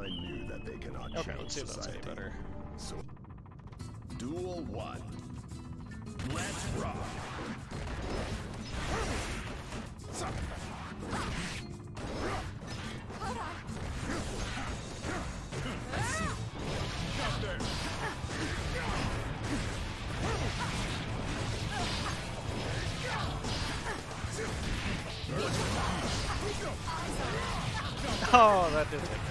I knew that they cannot Okay, change let's see if that's any society. better. So, Duel 1. Let's rock! Oh, that did hit me.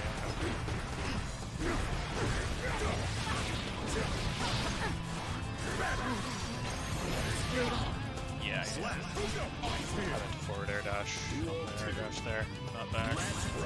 Yeah, yeah. I went forward air dash. Air dash there, not back.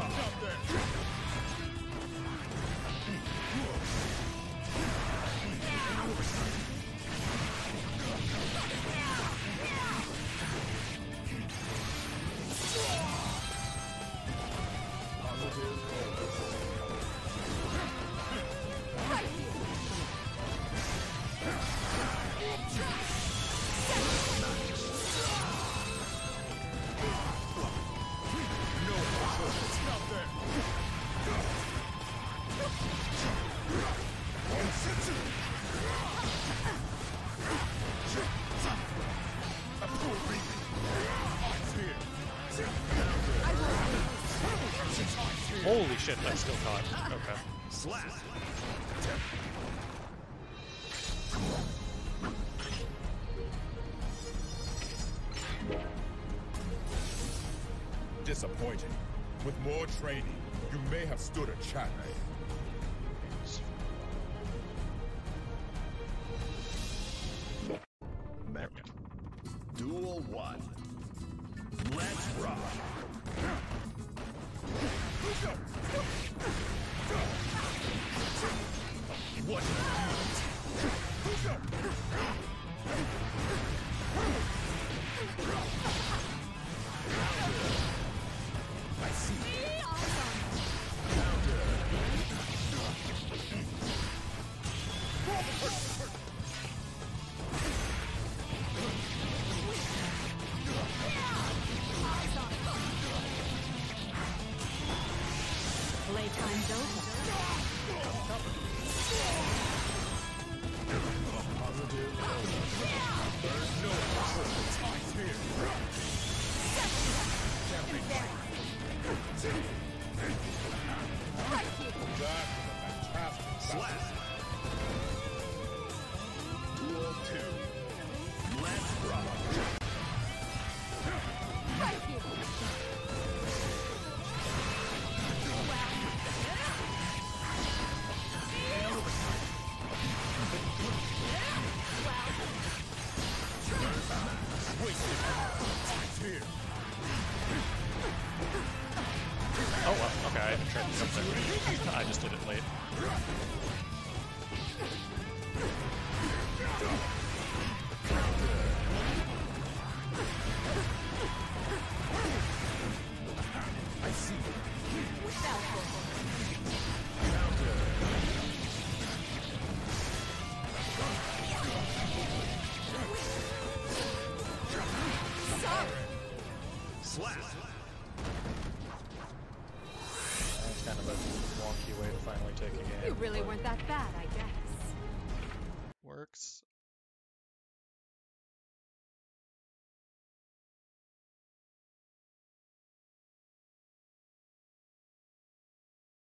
Holy shit, that's still caught. Okay. Slap! Disappointing. With more training, you may have stood a chance. Duel 1. Let's rock! What? I see. Playtime's over. Slap! Duel 2. Let's rock! Oh well, okay, I didn't try to jump there. I just did it late. I see. Slap! That's kind of a wonky way to finally take a game. You really weren't that bad, I guess. Works.